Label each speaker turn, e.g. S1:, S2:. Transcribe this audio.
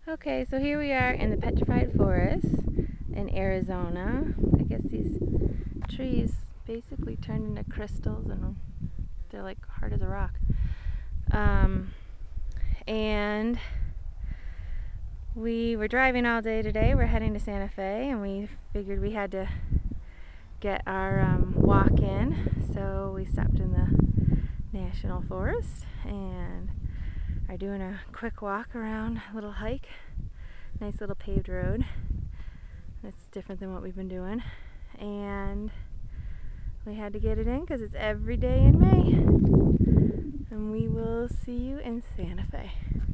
S1: Okay, so here we are in the Petrified Forest in Arizona. I guess these trees basically turned into crystals and they're like hard as a rock. And we were driving all day today. We're heading to Santa Fe and we figured we had to get our walk in. So we stopped in the National Forest and are doing a quick walk around, a little hike. Nice little paved road. It's different than what we've been doing. And we had to get it in because it's every day in May. And we will see you in Santa Fe.